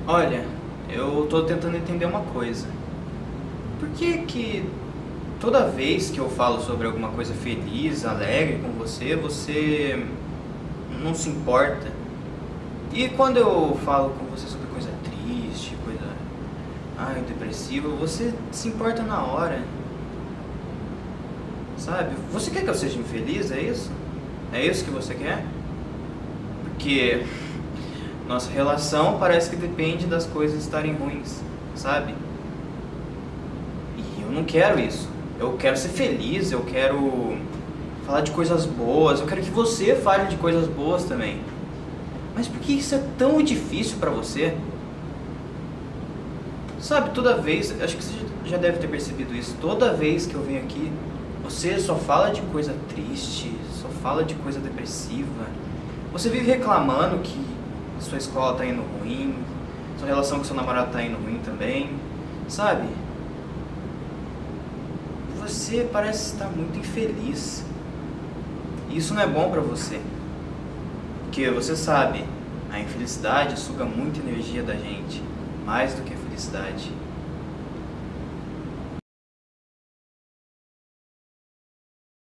Olha, eu tô tentando entender uma coisa. Por que que toda vez que eu falo sobre alguma coisa feliz, alegre com você, você não se importa? E quando eu falo com você sobre coisa triste, coisa, depressiva, você se importa na hora, sabe? Você quer que eu seja infeliz, é isso? É isso que você quer? Porque nossa relação parece que depende das coisas estarem ruins, sabe? E eu não quero isso. Eu quero ser feliz, eu quero falar de coisas boas, eu quero que você fale de coisas boas também. Mas por que isso é tão difícil pra você? Sabe, toda vez, acho que você já deve ter percebido isso, toda vez que eu venho aqui, você só fala de coisa triste, só fala de coisa depressiva. Você vive reclamando que sua escola tá indo ruim, sua relação com seu namorado tá indo ruim também, sabe? Você parece estar muito infeliz. E isso não é bom pra você. Porque você sabe, a infelicidade suga muita energia da gente, mais do que a felicidade.